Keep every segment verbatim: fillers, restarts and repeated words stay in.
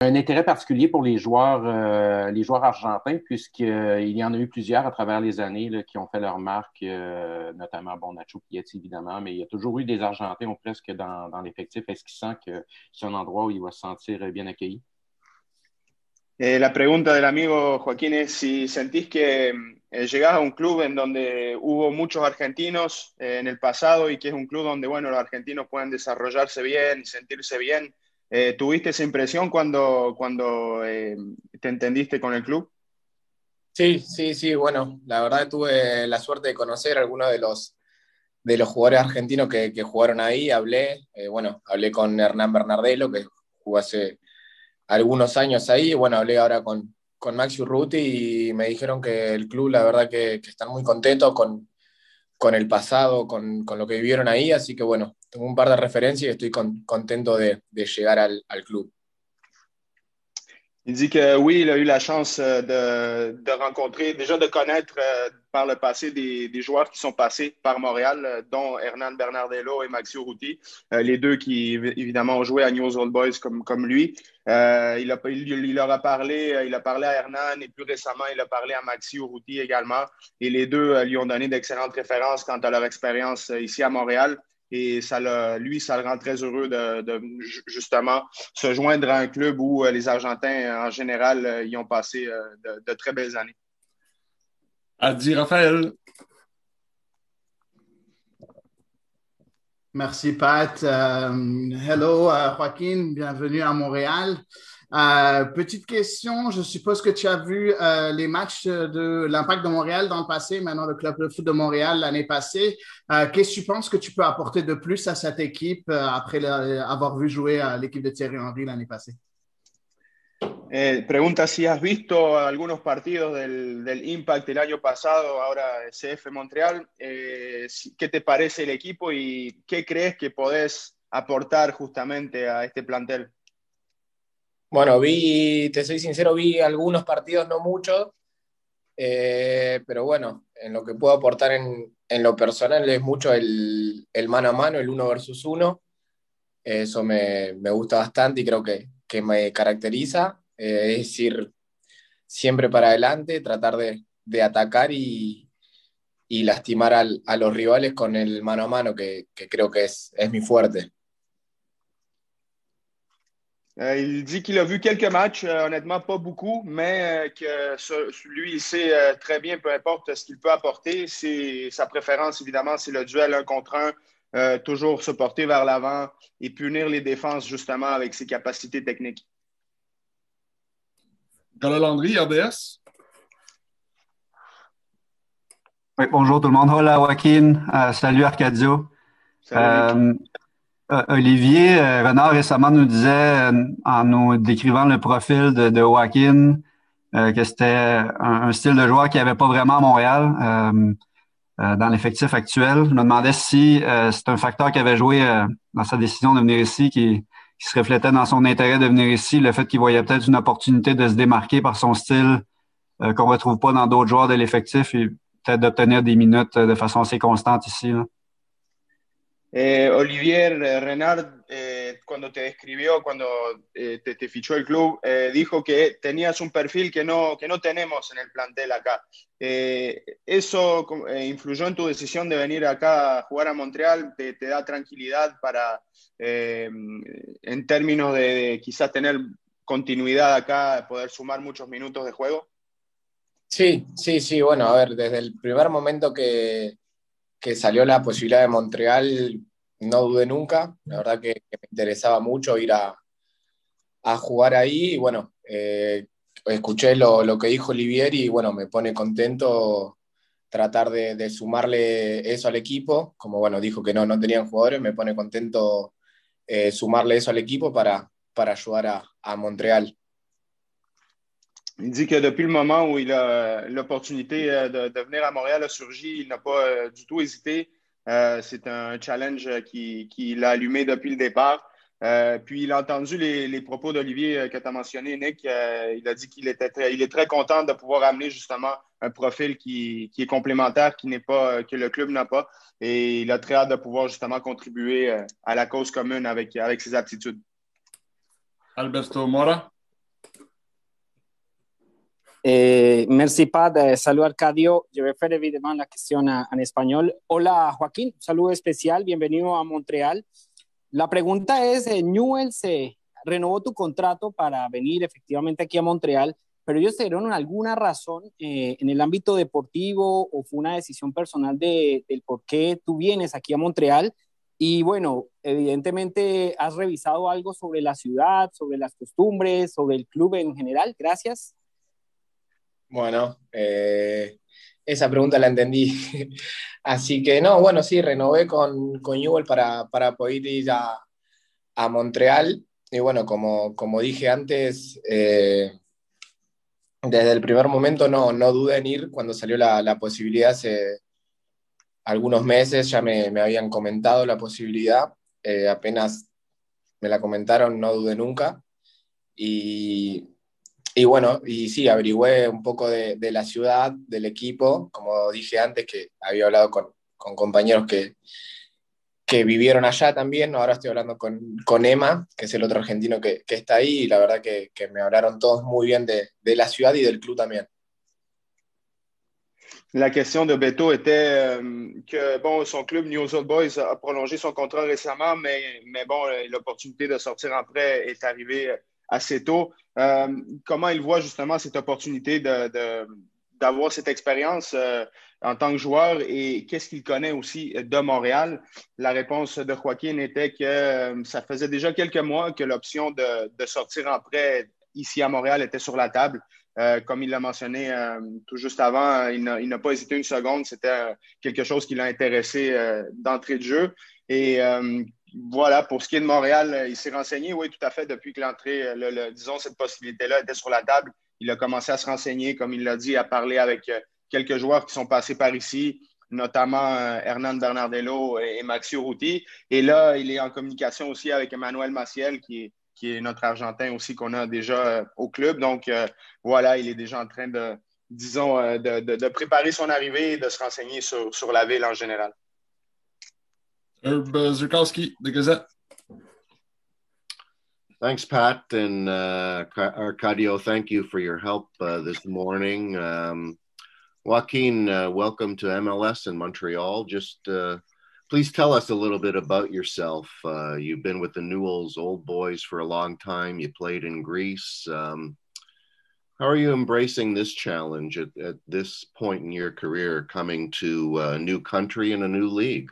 Un intérêt particulier pour les joueurs, euh, les joueurs argentins, puisqu'il y en a eu plusieurs à travers les années là, qui ont fait leur marque, euh, notamment bon, Nacho Piatti, évidemment, mais il y a toujours eu des Argentins ou presque dans, dans l'effectif. Est-ce qu'il sent que c'est un endroit où il va se sentir bien accueilli? Eh, la pregunta del amigo Joaquín es si sentís que eh, llegás a un club en donde hubo muchos argentinos eh, en el pasado y que es un club donde, bueno, los argentinos pueden desarrollarse bien y sentirse bien. Eh, ¿tuviste esa impresión cuando, cuando eh, te entendiste con el club? Sí, sí, sí, bueno, la verdad tuve la suerte de conocer a algunos de los, de los jugadores argentinos que, que jugaron ahí, hablé, eh, bueno, hablé con Hernán Bernardelo, que jugó hace algunos años ahí, y bueno, hablé ahora con, con Maxi Urruti y me dijeron que el club, la verdad que, que están muy contentos con, con el pasado, con, con lo que vivieron ahí, así que bueno, tengo un par de referencias y estoy con, contento de, de llegar al, al club. Il dit que oui, il a eu la chance euh, de, de rencontrer, déjà de connaître euh, par le passé des, des joueurs qui sont passés par Montréal, euh, dont Hernan Bernardello et Maxi Urruti, euh, les deux qui évidemment ont joué à News Old Boys comme, comme lui. Euh, il, a, il, il leur a parlé, euh, il a parlé à Hernan et plus récemment, il a parlé à Maxi Urruti également. Et les deux euh, lui ont donné d'excellentes références quant à leur expérience euh, ici à Montréal. Et ça le, lui, ça le rend très heureux de, de justement se joindre à un club où euh, les Argentins, en général, euh, y ont passé euh, de, de très belles années. Adi Raphaël. Merci, Pat. Euh, hello, euh, Joaquin. Bienvenue à Montréal. Euh, petite question. Je suppose que tu as vu euh, les matchs de l'Impact de Montréal dans le passé, maintenant le Club de foot de Montréal l'année passée. Euh, qu'est-ce que tu penses que tu peux apporter de plus à cette équipe euh, après la, avoir vu jouer à l'équipe de Thierry Henry l'année passée? Eh, pregunta si has visto algunos partidos del, del Impact el año pasado, ahora C F Montreal. Eh, ¿Qué te parece el equipo y qué crees que podés aportar justamente a este plantel? Bueno, vi, te soy sincero, vi algunos partidos, no muchos, eh, pero bueno, en lo que puedo aportar en, en lo personal es mucho el, el mano a mano, el uno versus uno. Eso me, me gusta bastante y creo que, que me caracteriza. Eh, es decir, siempre para adelante, tratar de, de atacar y, y lastimar al, a los rivales con el mano a mano, que, que creo que es, es mi fuerte. Euh, il dit qu'il a vu quelques matchs, euh, honnêtement pas beaucoup, mais euh, que ce, lui, il sait euh, très bien, peu importe ce qu'il peut apporter. C'est, sa préférence, évidemment, c'est le duel un contre un, euh, toujours se porter vers l'avant et punir les défenses, justement, avec ses capacités techniques. Nicolas Landry, R D S. Oui, bonjour tout le monde. Hola Joaquin. Euh, salut Arcadio. Salut, Nick. Euh, Olivier euh, Renard récemment nous disait, euh, en nous décrivant le profil de, de Joaquin, euh, que c'était un, un style de joueur qu'il n'y avait pas vraiment à Montréal, euh, euh, dans l'effectif actuel. Je me demandais si euh, c'est un facteur qui avait joué euh, dans sa décision de venir ici, qui, qui se reflétait dans son intérêt de venir ici, le fait qu'il voyait peut-être une opportunité de se démarquer par son style euh, qu'on ne retrouve pas dans d'autres joueurs de l'effectif et peut-être d'obtenir des minutes de façon assez constante ici, là. Eh, Olivier Renard, eh, cuando te describió, cuando eh, te, te, fichó el club, eh, dijo que tenías un perfil que no, que no tenemos en el plantel acá. Eh, ¿Eso eh, influyó en tu decisión de venir acá a jugar a Montreal? ¿Te, te da tranquilidad para, eh, en términos de, de quizás tener continuidad acá, poder sumar muchos minutos de juego? Sí, sí, sí. Bueno, a ver, desde el primer momento que... que salió la posibilidad de Montreal, no dudé nunca. La verdad que, que me interesaba mucho ir a, a jugar ahí. Y bueno, eh, escuché lo, lo que dijo Olivier y bueno, me pone contento tratar de, de sumarle eso al equipo. Como bueno, dijo que no, no tenían jugadores, me pone contento eh, sumarle eso al equipo para, para ayudar a, a Montréal. Il dit que depuis le moment où il a l'opportunité de, de venir à Montréal a surgi, il n'a pas euh, du tout hésité. Euh, c'est un challenge qui, qui l'a allumé depuis le départ. Euh, puis il a entendu les, les propos d'Olivier que tu as mentionné, Nick. Euh, il a dit qu'il était très, il est très content de pouvoir amener justement un profil qui, qui est complémentaire, qui n'est pas, que le club n'a pas. Et il a très hâte de pouvoir justement contribuer à la cause commune avec, avec ses aptitudes. Alberto Mora. Eh, merci Pat, eh, salut Arcadio. Je vais faire évidemment la question en, en español. Hola Joaquín, saludo especial, bienvenido a Montreal. La pregunta es, eh, Newell's se renovó tu contrato para venir efectivamente aquí a Montreal, pero ellos te dieron alguna razón eh, en el ámbito deportivo o fue una decisión personal de, del por qué tú vienes aquí a Montreal. Y bueno, evidentemente has revisado algo sobre la ciudad, sobre las costumbres, sobre el club en general. Gracias. Bueno, eh, esa pregunta la entendí. Así que no, bueno, sí, renové con, con Newell para, para poder ir a, a Montreal. Y bueno, como, como dije antes, eh, desde el primer momento no, no dudé en ir. Cuando salió la, la posibilidad hace algunos meses, ya me, me habían comentado la posibilidad. Eh, apenas me la comentaron, no dudé nunca. Y, y bueno, y sí, averigüé un poco de, de la ciudad, del equipo. Como dije antes, que había hablado con, con compañeros que, que vivieron allá también. Ahora estoy hablando con, con Emma, que es el otro argentino que, que está ahí, y la verdad que, que me hablaron todos muy bien de, de la ciudad y del club también. La question de Beto était euh, que bon, son club Newell's Old Boys a prolongé son contrat récemment, mais, mais bon, l'opportunité de sortir en prêt est arrivée assez tôt. Euh, comment il voit justement cette opportunité de, de, d'avoir cette expérience euh, en tant que joueur et qu'est-ce qu'il connaît aussi de Montréal? La réponse de Joaquin était que euh, ça faisait déjà quelques mois que l'option de, de sortir en prêt ici à Montréal était sur la table. Euh, comme il l'a mentionné euh, tout juste avant, il n'a, il n'a pas hésité une seconde. C'était euh, quelque chose qui l'a intéressé euh, d'entrée de jeu. Et euh, voilà, pour ce qui est de Montréal, il s'est renseigné, oui, tout à fait, depuis que l'entrée, le, le, disons, cette possibilité-là était sur la table. Il a commencé à se renseigner, comme il l'a dit, à parler avec euh, quelques joueurs qui sont passés par ici, notamment euh, Hernan Bernardello et, et Maxi Urruti. Et là, il est en communication aussi avec Emmanuel Maciel, qui est qui est notre Argentin aussi qu'on a déjà euh, au club. Donc, euh, voilà, il est déjà en train de, disons, euh, de, de, de préparer son arrivée et de se renseigner sur, sur la ville en général. Herb Zurkowski, the Gazette. Thanks, Pat, and uh, Arcadio, thank you for your help uh, this morning. Um, Joaquin, uh, welcome to M L S in Montreal. Just uh, please tell us a little bit about yourself. Uh, you've been with the Newell's Old Boys for a long time. You played in Greece. Um, how are you embracing this challenge at, at this point in your career, coming to a new country and a new league?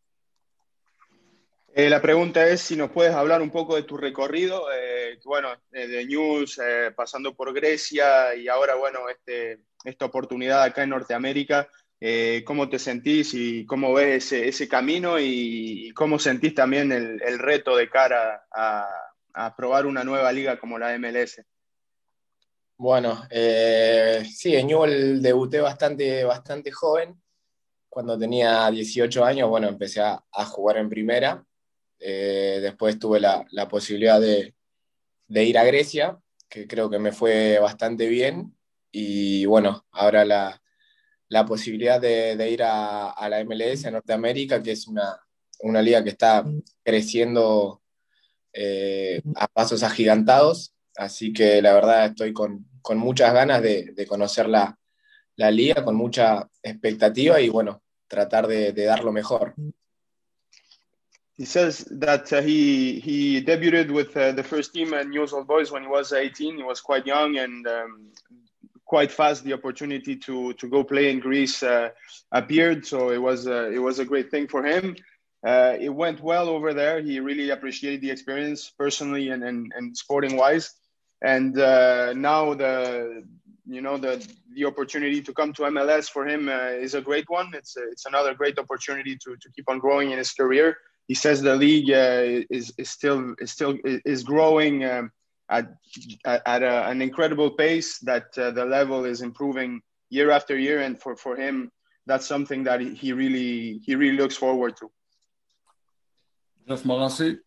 Eh, la pregunta es si nos puedes hablar un poco de tu recorrido, eh, bueno, eh, de Newell's, eh, pasando por Grecia y ahora, bueno, este, esta oportunidad acá en Norteamérica. Eh, ¿Cómo te sentís y cómo ves ese, ese camino y, y cómo sentís también el, el reto de cara a, a probar una nueva liga como la M L S? Bueno, eh, sí, en Newell debuté bastante, bastante joven. Cuando tenía dieciocho años, bueno, empecé a, a jugar en primera. Eh, después tuve la, la posibilidad de, de ir a Grecia, que creo que me fue bastante bien. Y bueno, ahora la la posibilidad de, de ir a, a la M L S en Norteamérica, que es una, una liga que está creciendo eh, a pasos agigantados, así que la verdad estoy con, con muchas ganas de, de conocer la, la liga, con mucha expectativa y bueno, tratar de, de dar lo mejor. He says that uh, he he debuted with uh, the first team at Newell's Old Boys when he was eighteen. He was quite young and um, quite fast the opportunity to to go play in Greece uh, appeared, so it was uh, it was a great thing for him. Uh, it went well over there. He really appreciated the experience personally and and, and sporting wise. And uh, now the you know the the opportunity to come to M L S for him uh, is a great one. It's a, it's another great opportunity to to keep on growing in his career. He says the league uh, is is still is still is growing. Um, At, at a, an incredible pace, that uh, the level is improving year after year, and for, for him, that's something that he really he really looks forward to. Jeff Morancy.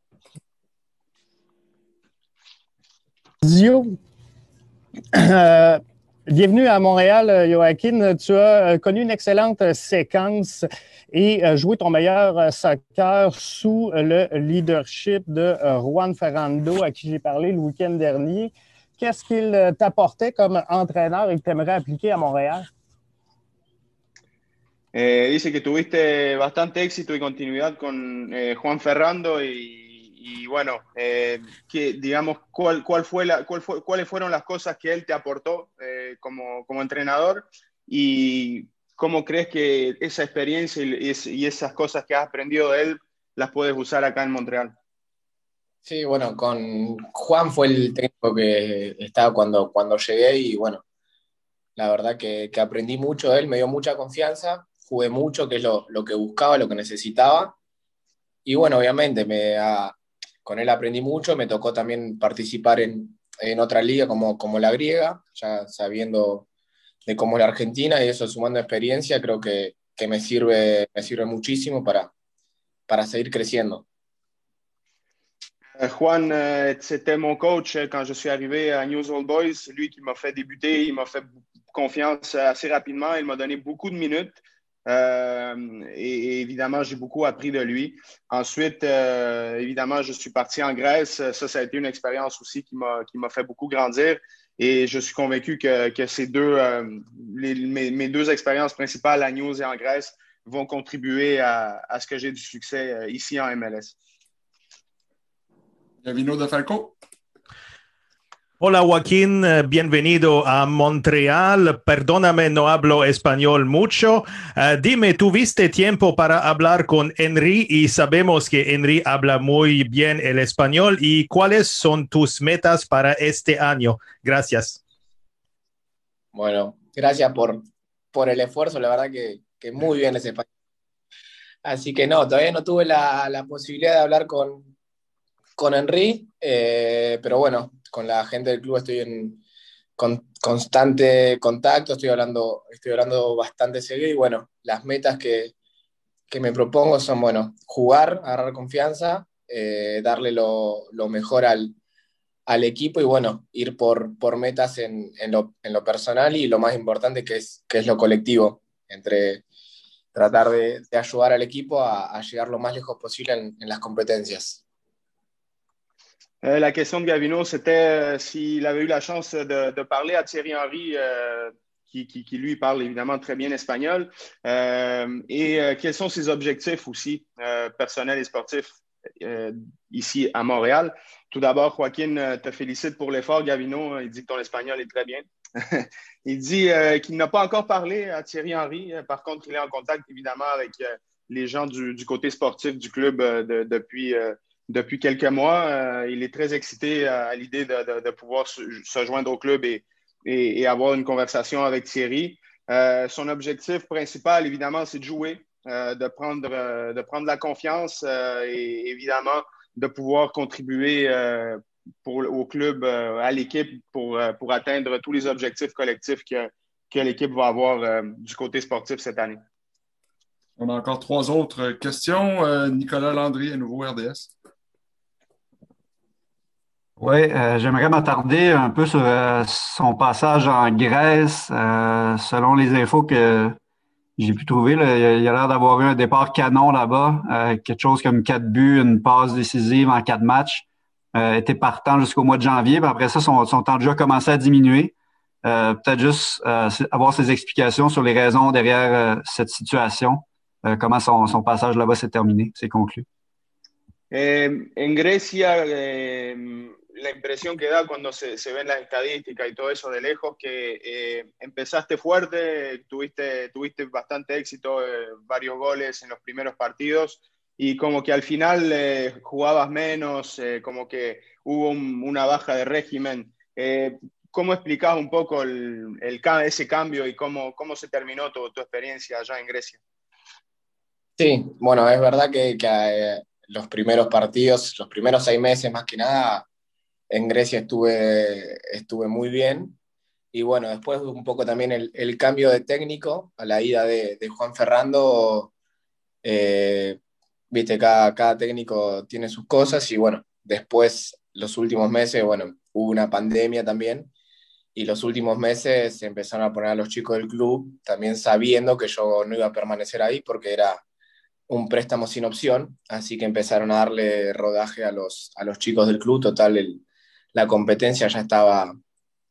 Zio, euh, bienvenue à Montréal, Joaquin. Tu as connu une excellente séquence et joué ton meilleur soccer sous le leadership de Juan Ferrando, à qui j'ai parlé le week-end dernier. qu'est-ce qu'il t'apportait comme entraîneur et que tu aimerais appliquer à Montréal? Eh, dice que tuviste bastante éxito y continuidad con eh, Juan Ferrando y, y bueno, eh, que, digamos, ¿cuál, cuál fue la, cuál fue, ¿cuáles fueron las cosas que él te aportó eh, como, como entrenador y cómo crees que esa experiencia y, y esas cosas que has aprendido de él las puedes usar acá en Montreal? Sí, bueno, con Juan fue el técnico que estaba cuando, cuando llegué y bueno, la verdad que, que aprendí mucho de él, me dio mucha confianza, jugué mucho, que es lo, lo que buscaba, lo que necesitaba. Y bueno, obviamente me, a, con él aprendí mucho, me tocó también participar en, en otra liga como, como la griega, ya sabiendo de cómo es la Argentina y eso sumando experiencia, creo que, que me, sirve, me sirve muchísimo para, para seguir creciendo. Juan, euh, c'était mon coach quand je suis arrivé à News Old Boys, lui qui m'a fait débuter, il m'a fait confiance assez rapidement, il m'a donné beaucoup de minutes euh, et, et évidemment, j'ai beaucoup appris de lui. Ensuite, euh, évidemment, je suis parti en Grèce, ça, ça a été une expérience aussi qui m'a, qui m'a fait beaucoup grandir et je suis convaincu que, que ces deux, euh, les, mes, mes deux expériences principales à News et en Grèce vont contribuer à, à ce que j'ai du succès ici en M L S. Gavino de Falco. Hola Joaquín, bienvenido a Montreal. Perdóname, no hablo español mucho. Uh, dime, ¿tuviste tiempo para hablar con Henry? Y sabemos que Henry habla muy bien el español. ¿Y cuáles son tus metas para este año? Gracias. Bueno, gracias por, por el esfuerzo. La verdad que, que muy bien ese español. Así que no, todavía no tuve la, la posibilidad de hablar con con Henry, eh, pero bueno, con la gente del club estoy en con, constante contacto, estoy hablando, estoy hablando bastante seguido y bueno, las metas que, que me propongo son, bueno, jugar, agarrar confianza, eh, darle lo, lo mejor al, al equipo y bueno, ir por, por metas en, en, lo, en lo personal y lo más importante que es, que es lo colectivo, entre tratar de, de ayudar al equipo a, a llegar lo más lejos posible en, en las competencias. Euh, la question de Gavino, c'était euh, s'il avait eu la chance de, de parler à Thierry Henry, euh, qui, qui, qui, lui parle évidemment très bien espagnol, euh, et euh, quels sont ses objectifs aussi, euh, personnels et sportifs, euh, ici à Montréal. Tout d'abord, Joaquin te félicite pour l'effort. Gavino, il dit que ton espagnol est très bien. Il dit euh, qu'il n'a pas encore parlé à Thierry Henry. Par contre, il est en contact évidemment avec euh, les gens du, du côté sportif du club euh, de, depuis... Euh, Depuis quelques mois, euh, il est très excité à, à l'idée de, de, de pouvoir se, se joindre au club et, et, et avoir une conversation avec Thierry. Euh, son objectif principal, évidemment, c'est de jouer, euh, de, prendre, euh, de prendre la confiance euh, et évidemment de pouvoir contribuer euh, pour, au club, euh, à l'équipe pour, pour atteindre tous les objectifs collectifs que, que l'équipe va avoir euh, du côté sportif cette année. On a encore trois autres questions. Euh, Nicolas Landry, à nouveau R D S. Oui, euh, j'aimerais m'attarder un peu sur euh, son passage en Grèce. Euh, selon les infos que j'ai pu trouver, là, il a l'air d'avoir eu un départ canon là-bas. Euh, quelque chose comme quatre buts, une passe décisive en quatre matchs. Euh, était partant jusqu'au mois de janvier. Puis après ça, son, son temps de jeu a commencé à diminuer. Euh, peut-être juste euh, avoir ses explications sur les raisons derrière euh, cette situation. Euh, comment son, son passage là-bas s'est terminé, s'est conclu. Eh, en Grecia, eh, la impresión que da cuando se, se ven las estadísticas y todo eso de lejos, que eh, empezaste fuerte, tuviste, tuviste bastante éxito, eh, varios goles en los primeros partidos y como que al final eh, jugabas menos, eh, como que hubo un, una baja de régimen. Eh, ¿Cómo explicás un poco el, el, ese cambio y cómo, cómo se terminó tu, tu experiencia allá en Grecia? Sí, bueno, es verdad que, que eh, los primeros partidos, los primeros seis meses más que nada, en Grecia estuve, estuve muy bien. Y bueno, después un poco también el, el cambio de técnico a la ida de, de Juan Ferrando. Eh, viste, cada, cada técnico tiene sus cosas y bueno, después los últimos meses, bueno, hubo una pandemia también. Y los últimos meses se empezaron a poner a los chicos del club, también sabiendo que yo no iba a permanecer ahí porque era un préstamo sin opción, así que empezaron a darle rodaje a los, a los chicos del club. Total, el, la competencia ya estaba,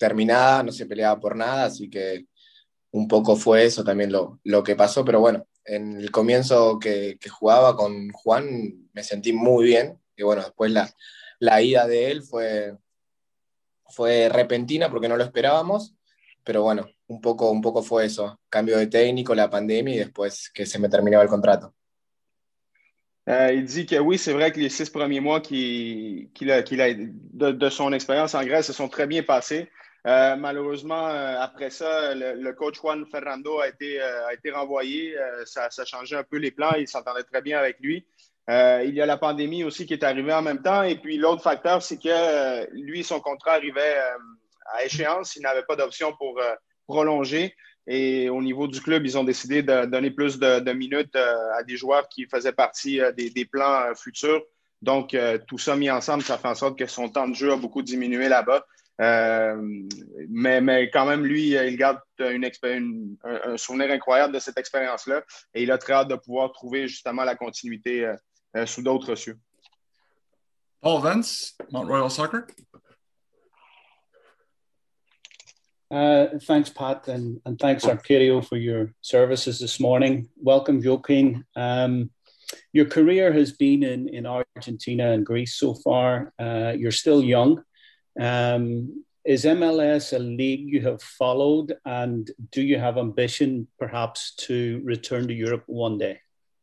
terminada, no se peleaba por nada, así que un poco fue eso también lo, lo que pasó, pero bueno, en el comienzo que, que jugaba con Juan me sentí muy bien, y bueno, después la, la ida de él fue, fue repentina porque no lo esperábamos, pero bueno, un poco, un poco fue eso, cambio de técnico, la pandemia y después que se me terminaba el contrato. Euh, il dit que oui, c'est vrai que les six premiers mois qu'il, qu'il a, qu'il a, de, de son expérience en Grèce se sont très bien passés. Euh, malheureusement, euh, après ça, le, le coach Juan Ferrando a été, euh, a été renvoyé. Euh, ça, ça changeait un peu les plans. Il s'entendait très bien avec lui. Euh, il y a la pandémie aussi qui est arrivée en même temps. Et puis l'autre facteur, c'est que euh, lui, son contrat arrivait euh, à échéance. Il n'avait pas d'option pour euh, prolonger. Et au niveau du club, ils ont décidé de donner plus de, de minutes euh, à des joueurs qui faisaient partie euh, des, des plans euh, futurs. Donc, euh, tout ça mis ensemble, ça fait en sorte que son temps de jeu a beaucoup diminué là-bas. Euh, mais, mais quand même, lui, il garde une, une, un, un souvenir incroyable de cette expérience-là. Et il a très hâte de pouvoir trouver justement la continuité euh, euh, sous d'autres cieux. Paul Vance, Mount Royal Soccer. Uh, thanks, Pat, and, and thanks, Arcadio, for your services this morning. Welcome, Joaquin. Um, your career has been in, in Argentina and Greece so far. Uh, you're still young. Um, is M L S a league you have followed, and do you have ambition, perhaps, to return to Europe one day?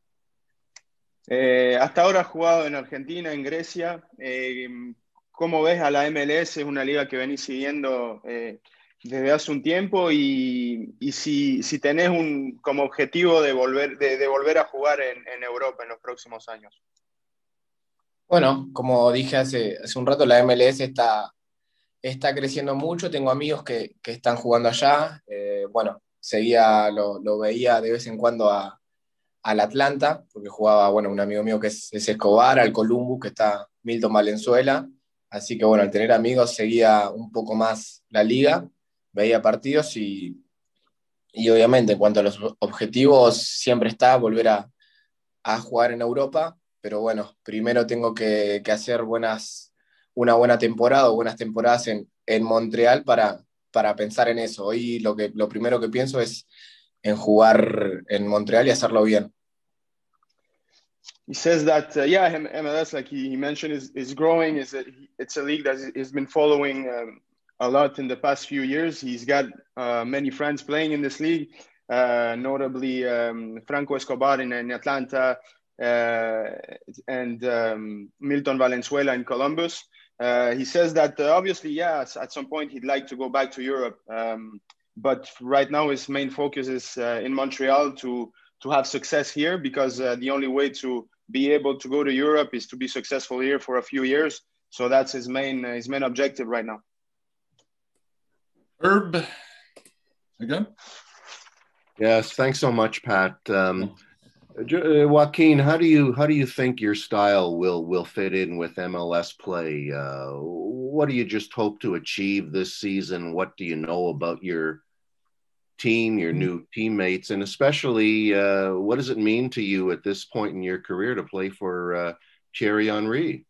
Eh, hasta ahora has jugado en Argentina, en Grecia. Eh, ¿Cómo ves a la M L S? Es una liga que venís siguiendo eh, desde hace un tiempo y, y si, si tenés un, como objetivo de volver, de, de volver a jugar en, en Europa en los próximos años. Bueno, como dije hace, hace un rato, la M L S está, está creciendo mucho. Tengo amigos que, que están jugando allá. Eh, bueno, seguía, lo, lo veía de vez en cuando a, al Atlanta, porque jugaba, bueno, un amigo mío que es, es Escobar, al Columbus, que está Milton Valenzuela. Así que bueno, al tener amigos seguía un poco más la liga. Veía partidos y, y obviamente en cuanto a los objetivos siempre está volver a, a jugar en Europa, pero bueno, primero tengo que, que hacer buenas, una buena temporada o buenas temporadas en, en Montreal para, para pensar en eso. Hoy lo, que, lo primero que pienso es en jugar en Montreal y hacerlo bien. He says that, uh, yeah, M L S, like he, he mentioned, is, is growing. Is a, It's a league that has been following um, a lot in the past few years. He's got uh, many friends playing in this league, uh, notably um, Franco Escobar in, in Atlanta uh, and um, Milton Valenzuela in Columbus. Uh, he says that uh, obviously, yeah, at some point he'd like to go back to Europe. Um, but right now his main focus is uh, in Montreal to, to have success here because uh, the only way to be able to go to Europe is to be successful here for a few years. So that's his main, uh, his main objective right now. Herb, again? Yes, thanks so much, Pat. Um, uh, Joaquin, how do you how do you think your style will will fit in with M L S play? Uh, what do you just hope to achieve this season? What do you know about your team, your new teammates, and especially uh, what does it mean to you at this point in your career to play for uh, Thierry Henry?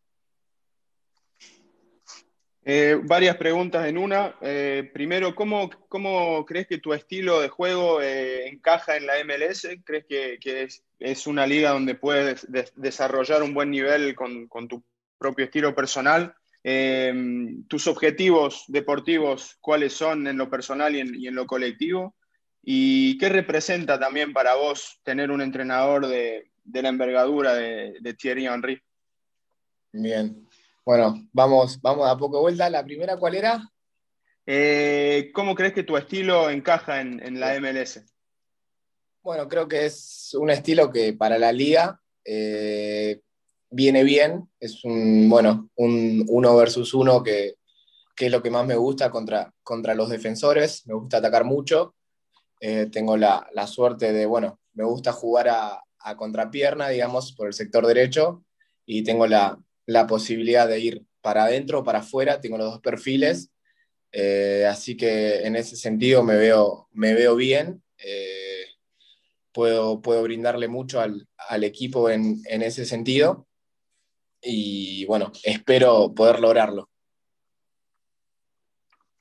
Eh, varias preguntas en una. Eh, primero, ¿cómo, ¿cómo crees que tu estilo de juego eh, encaja en la M L S? ¿Crees que, que es, es una liga donde puedes de, desarrollar un buen nivel con, con tu propio estilo personal? Eh, ¿Tus objetivos deportivos cuáles son en lo personal y en, y en lo colectivo? ¿Y qué representa también para vos tener un entrenador de, de la envergadura de, de Thierry Henry? Bien. Bueno, vamos, vamos a poco vuelta. ¿La primera cuál era? Eh, ¿Cómo crees que tu estilo encaja en, en la M L S? Bueno, creo que es un estilo que para la liga eh, viene bien. Es un, bueno, un uno versus uno que, que es lo que más me gusta contra, contra los defensores. Me gusta atacar mucho. Eh, tengo la, la suerte de, bueno, me gusta jugar a, a contrapierna, digamos, por el sector derecho. Y tengo la... la posibilidad de ir para adentro o para afuera, tengo los dos perfiles, eh, así que en ese sentido me veo, me veo bien, eh, puedo, puedo brindarle mucho al, al equipo en, en ese sentido, y bueno, espero poder lograrlo.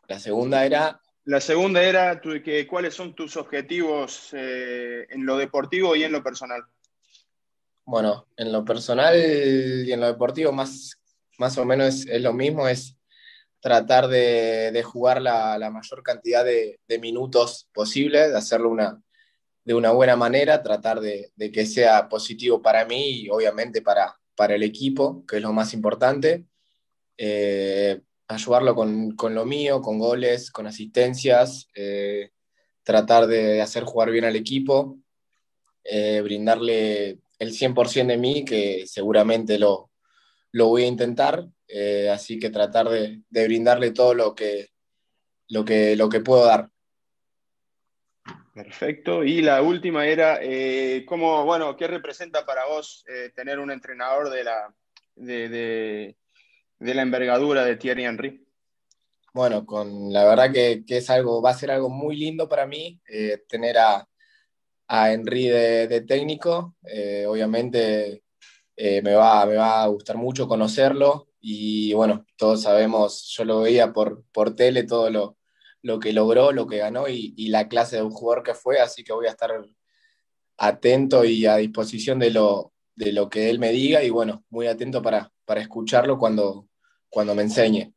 La segunda era... La segunda era tu, que, cuáles son tus objetivos eh, en lo deportivo y en lo personal. Bueno, en lo personal y en lo deportivo más, más o menos es, es lo mismo, es tratar de, de jugar la, la mayor cantidad de, de minutos posible, de hacerlo una, de una buena manera, tratar de, de que sea positivo para mí y obviamente para, para el equipo, que es lo más importante. Eh, ayudarlo con, con lo mío, con goles, con asistencias, eh, tratar de hacer jugar bien al equipo, eh, brindarle el cien por ciento de mí, que seguramente lo, lo voy a intentar, eh, así que tratar de, de brindarle todo lo que, lo, que, lo que puedo dar. Perfecto. Y la última era, eh, ¿cómo, bueno, qué representa para vos eh, tener un entrenador de la, de, de, de la envergadura de Thierry Henry? Bueno, con, la verdad que, que es algo, va a ser algo muy lindo para mí, eh, tener a, a Henry de, de técnico. Eh, obviamente eh, me, va, me va a gustar mucho conocerlo y bueno, todos sabemos, yo lo veía por, por tele, todo lo, lo que logró, lo que ganó y, y la clase de un jugador que fue, así que voy a estar atento y a disposición de lo, de lo que él me diga y bueno, muy atento para, para escucharlo cuando, cuando me enseñe.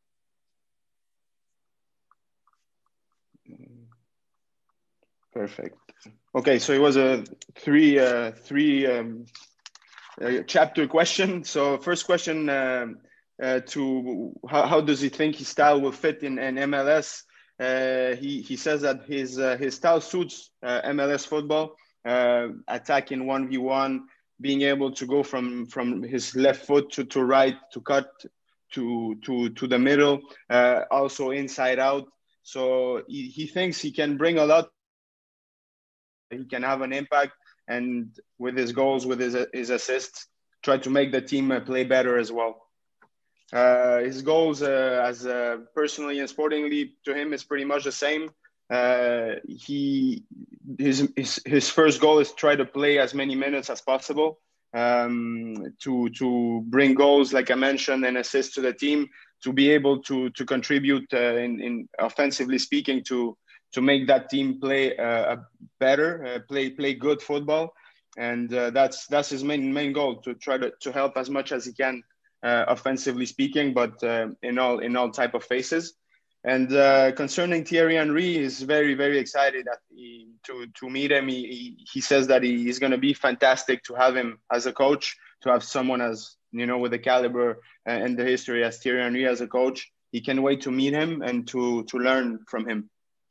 Perfect. Okay, so it was a three uh, three um, uh, chapter question. So first question uh, uh, to how, how does he think his style will fit in, in M L S? Uh, he he says that his uh, his style suits uh, M L S football, uh, attacking one v one, being able to go from from his left foot to, to right, to cut to to to the middle, uh, also inside out. So he, he thinks he can bring a lot. He can have an impact, and with his goals, with his his assists, try to make the team play better as well. Uh, his goals, uh, as uh, personally and sportingly, to him is pretty much the same. Uh, he his, his his first goal is to try to play as many minutes as possible, um, to to bring goals, like I mentioned, and assists to the team, to be able to to contribute uh, in, in offensively speaking to. to make that team play uh, better, uh, play play good football, and uh, that's that's his main main goal, to try to, to help as much as he can, uh, offensively speaking, but uh, in all in all type of phases. And uh, concerning Thierry Henry, he's very very excited that he, to to meet him. He he, he says that he, he's going to be fantastic to have him as a coach, to have someone as you know with the caliber and the history as Thierry Henry as a coach. He can't wait to meet him and to to learn from him.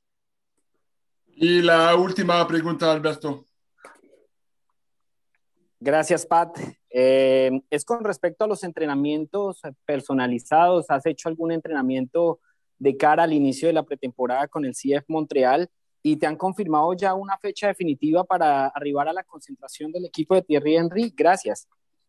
Y la última pregunta, Alberto. Gracias, Pat. Eh, es con respecto a los entrenamientos personalizados. ¿Has hecho algún entrenamiento de cara al inicio de la pretemporada con el C F Montreal? ¿Y te han confirmado ya una fecha definitiva para arribar a la concentración del equipo de Thierry Henry? Gracias.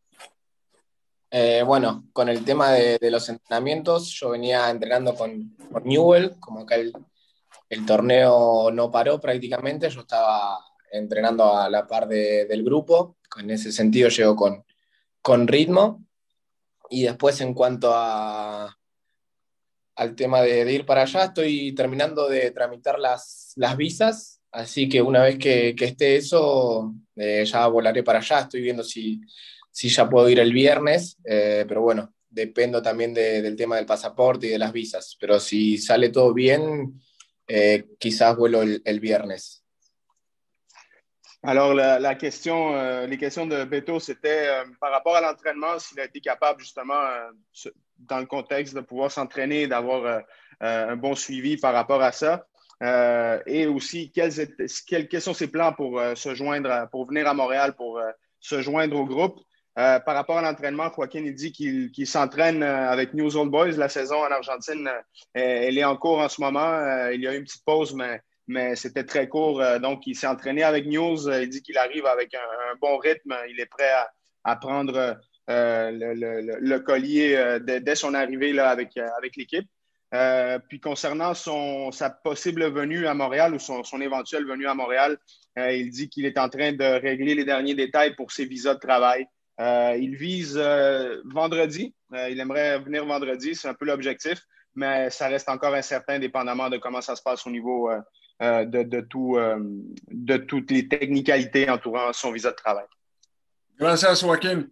Eh, bueno, con el tema de, de los entrenamientos, yo venía entrenando con, con Newell, como acá el El torneo no paró prácticamente, yo estaba entrenando a la par de, del grupo, en ese sentido llego con, con ritmo. Y después en cuanto a, al tema de, de ir para allá, estoy terminando de tramitar las, las visas, así que una vez que, que esté eso, eh, ya volaré para allá. Estoy viendo si, si ya puedo ir el viernes, eh, pero bueno, dependo también de, del tema del pasaporte y de las visas, pero si sale todo bien... Eh, quizás vuelo el, el viernes. Alors, la, la question, euh, les questions de Beto, c'était euh, par rapport à l'entraînement, s'il a été capable justement, euh, dans le contexte de pouvoir s'entraîner, d'avoir euh, un bon suivi par rapport à ça. Euh, et aussi, quels, quels, quels sont ses plans pour euh, se joindre, pour venir à Montréal, pour euh, se joindre au groupe. Euh, par rapport à l'entraînement, Joaquin il dit qu'il qu'il s'entraîne avec News Old Boys. La saison en Argentine, euh, elle est en cours en ce moment. Euh, il y a eu une petite pause, mais, mais c'était très court. Euh, donc, il s'est entraîné avec News. Il dit qu'il arrive avec un, un bon rythme. Il est prêt à, à prendre euh, le, le, le collier euh, dès, dès son arrivée là, avec, avec l'équipe. Euh, puis concernant son, sa possible venue à Montréal ou son, son éventuelle venue à Montréal, euh, il dit qu'il est en train de régler les derniers détails pour ses visas de travail. Euh, il vise euh, vendredi. Euh, il aimerait venir vendredi. C'est un peu l'objectif. mais ça reste encore incertain dépendamment de comment ça se passe au niveau euh, euh, de, de, tout, euh, de toutes les technicalités entourant son visa de travail. Gracias, Joaquín.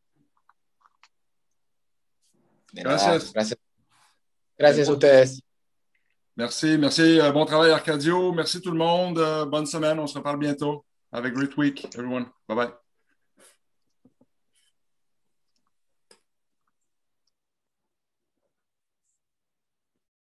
Gracias. Gracias. Gracias a ustedes. Merci, merci. Bon travail, Arcadio. Merci tout le monde. Bonne semaine. On se reparle bientôt. Have a great week, everyone. Bye-bye.